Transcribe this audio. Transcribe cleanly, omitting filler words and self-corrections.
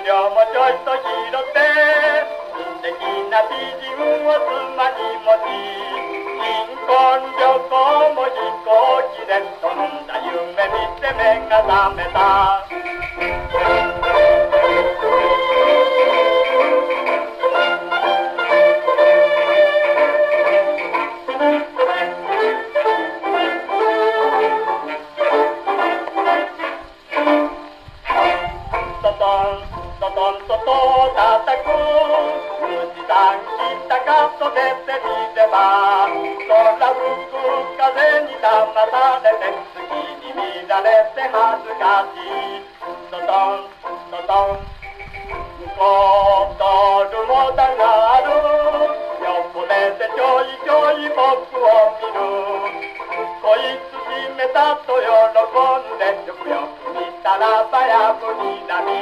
両もちょいと拾って素敵な美人を妻に持ち新婚旅行も飛行機でそんな夢見て目が覚めた。トトンと叩く富士山北かと出てみれば空吹く風に騙されて月に見られて恥ずかしい。トトントトン踊るもだがある横目でちょいちょい僕を見る。こいつ閉めたと喜んでよくよく見たらばやぶになり